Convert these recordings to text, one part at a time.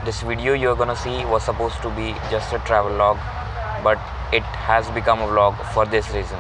This video you're gonna see was supposed to be just a travel log, but it has become a vlog for this reason.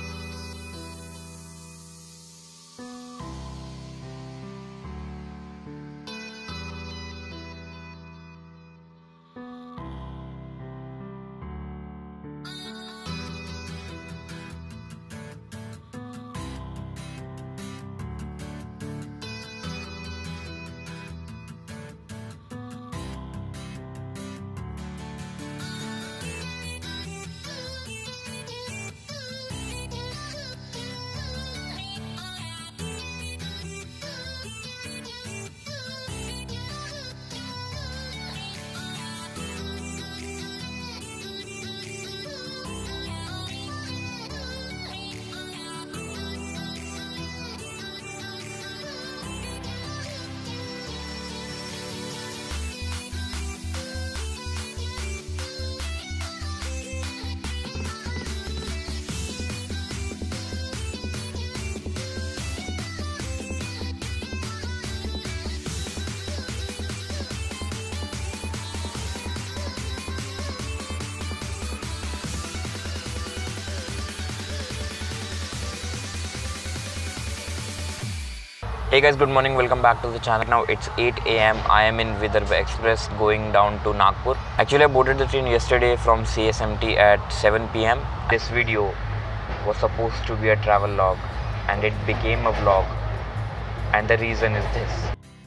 Hey guys, good morning, welcome back to the channel. Now it's 8 AM. I am in Vidarbha Express going down to Nagpur. Actually, I boarded the train yesterday from CSMT at 7 PM. This video was supposed to be a travel log and it became a vlog, and the reason is this.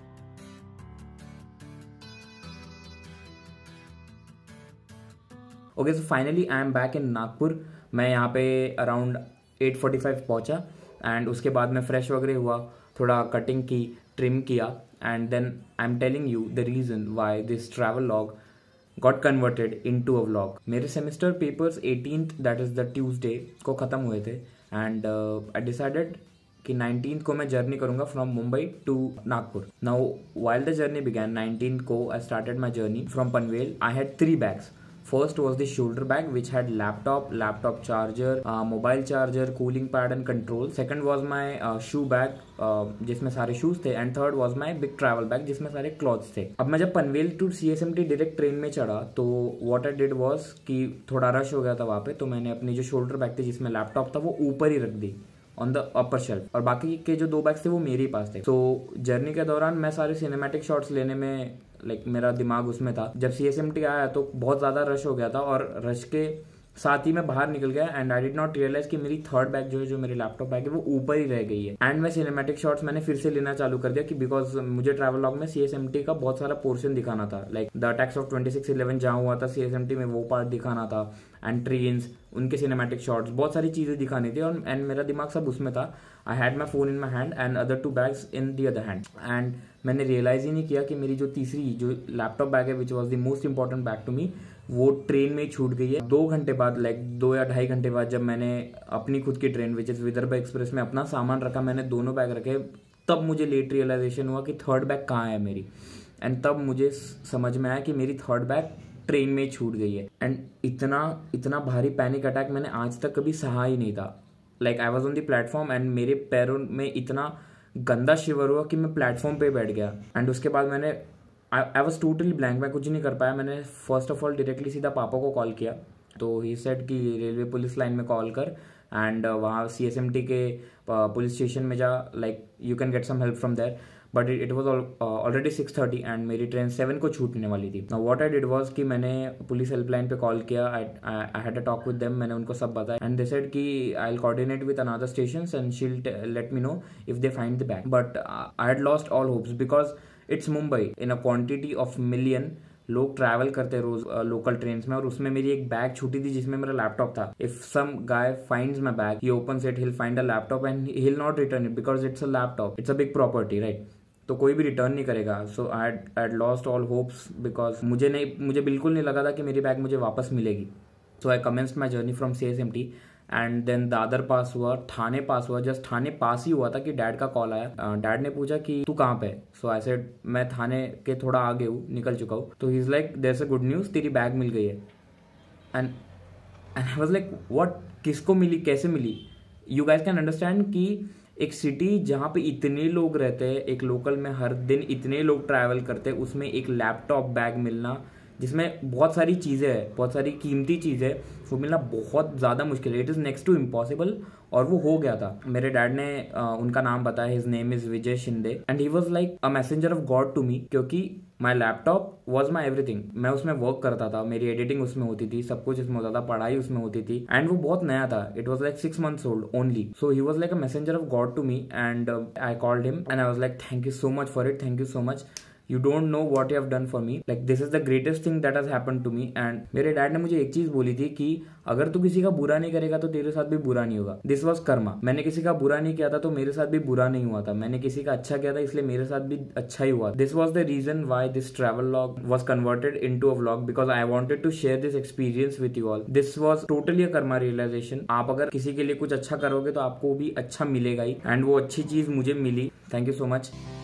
Okay so finally I am back in Nagpur. मैं यहाँ पे around 8:45 पहुँचा and उसके बाद मैं fresh वगैरह हुआ, थोड़ा कटिंग की, ट्रिम किया and then I am telling you the reason why this travel log got converted into a vlog. मेरे semester papers 18th that is the Tuesday को ख़त्म हुए थे एंड आई डिसाइडेड कि 19th को मैं जर्नी करूंगा from Mumbai to Nagpur. Now while the journey began 19th को I started my journey from Panvel. I had 3 bags. First was the shoulder bag which had laptop charger, mobile charger, cooling pad and control. Second was my shoe bag जिसमें सारे shoes थे and third was my big travel bag जिसमें सारे clothes थे. अब मैं जब Panvel to CSMT direct train में चढ़ा तो what I did was कि थोड़ा रश हो गया था वहाँ पे, तो मैंने अपनी जो शोल्डर बैग थी जिसमें लैपटॉप था वो ऊपर ही रख दी ऑन द अपर शेल्फ और बाकी के जो 2 बैग्स थे वो मेरे ही पास थे. तो जर्नी के दौरान मैं सारे सिनेमैटिक शॉट्स लेने में मेरा दिमाग उसमें था. जब CSMT आया तो बहुत ज़्यादा रश हो गया था और रश के साथ ही मैं बाहर निकल गया and I did not realise कि मेरी थर्ड बैग जो मेरी लैपटॉप बैग है वो ऊपर ही रह गई है. एंड मैं सिनेमैटिक शॉट्स मैंने फिर से लेना चालू कर दिया कि बिकॉज मुझे ट्रैवल लॉग में CSMT का बहुत सारा पोर्शन दिखाना था, लाइक द अटैक्स ऑफ 26/11 जहाँ हुआ था CSMT में वो पार्ट दिखाना था एंड ट्रेन्स, उनके सिनेमैटिक शॉट्स, बहुत सारी चीज़ें दिखानी थी और एंड मेरा दिमाग सब उसमें था. I had my phone in my hand and other 2 bags in the other hand and मैंने रियलाइज ही नहीं किया कि मेरी जो तीसरी जो लैपटॉप बैग है which was the most important bag to me वो ट्रेन में छूट गई है. 2 घंटे बाद, लाइक 2 या 2.5 घंटे बाद जब मैंने अपनी खुद की train which is Vidarbha express में अपना सामान रखा, मैंने दोनों बैग रखे, तब मुझे लेट रियलाइजेशन हुआ कि थर्ड बैग कहाँ है मेरी. एंड तब मुझे समझ में आया कि मेरी थर्ड बैग ट्रेन में छूट गई है. एंड इतना भारी पैनिक अटैक मैंने आज तक कभी सहा ही नहीं था. Like I was on the platform and मेरे पैरों में इतना गंदा शिवर हुआ कि मैं प्लेटफॉर्म पे बैठ गया. एंड उसके बाद मैंने आई वॉज टोटली ब्लैंक, मैं कुछ नहीं कर पाया. मैंने फर्स्ट ऑफ ऑल डायरेक्टली सीधा पापा को कॉल किया, तो ही सेड कि रेलवे पुलिस लाइन में कॉल कर एंड वहाँ CSMT के पुलिस स्टेशन में जा, like you can get some help from there. But it was already 6:30 and मेरी ट्रेन 7 को छूटने वाली थी. Now what I did was कि मैंने पुलिस हेल्पलाइन पे कॉल किया. I had a talk with them, मैंने उनको सब बताया एंड दे सेड कि I will coordinate with another stations and she will let me know if they find the bag. But I had lost all hopes because it's Mumbai. In a quantity of million लोग travel करते रोज local train में और उसमें मेरी एक bag छूटी थी जिसमें मेरा लैपटॉप था. If some guy finds my bag, he opens it, he will find a laptop and he will not return it because it's a laptop, it's a big property, right. तो कोई भी return नहीं करेगा. So I had lost all hopes because मुझे बिल्कुल नहीं लगा था कि मेरी बैग मुझे वापस मिलेगी. So I commenced my journey from CSMT and then Dadar पास हुआ, थाने पास हुआ. जस्ट थाने पास ही हुआ था कि डैड का कॉल आया. डैड ने पूछा कि तू कहाँ पे. सो आई सेड मैं थाने के थोड़ा आगे हूँ, निकल चुका हूँ. तो he is like there is a good news, तेरी बैग मिल गई है. And I was like what, किसको मिली, कैसे मिली. यू गाइज कैन अंडरस्टैंड कि एक सिटी जहाँ पे इतने लोग रहते हैं, एक लोकल में हर दिन इतने लोग ट्रैवल करते हैं, उसमें एक लैपटॉप बैग मिलना जिसमें बहुत सारी चीज़ें हैं, बहुत सारी कीमती चीज़ें, वो मिलना बहुत ज़्यादा मुश्किल है। It is next to impossible, और वो हो गया था। मेरे डैड ने उनका नाम बताया, his name is Vijay Shinde, and he was like a messenger of God to me, क्योंकि my laptop was my everything. मैं उसमें वर्क करता था, मेरी एडिटिंग उसमें होती थी, सब कुछ इसमें होता था, पढ़ाई उसमें होती थी, एंड वो बहुत नया था। It was like 6 months old only, so he was like a messenger of God to me, and I called him and I was like thank you so much for it, thank you so much, you don't know what you have done for me, like this is the greatest thing that has happened to me. And मेरे dad ने मुझे एक चीज बोली थी कि अगर तू किसी का बुरा नहीं करेगा तो तेरे साथ भी बुरा नहीं होगा। This was karma. मैंने किसी का बुरा नहीं किया था तो मेरे साथ भी बुरा नहीं हुआ था, मैंने किसी का अच्छा किया था इसलिए मेरे साथ भी अच्छा ही हुआ। This was the reason why this travel vlog was converted into a vlog, because I wanted to share this experience with you all. This was totally a karma realisation. आप अगर किसी के लिए कुछ अच्छा करोगे तो आपको भी अच्छा मिलेगा ही, एंड वो अच्छी चीज मुझे मिली। Thank you so much.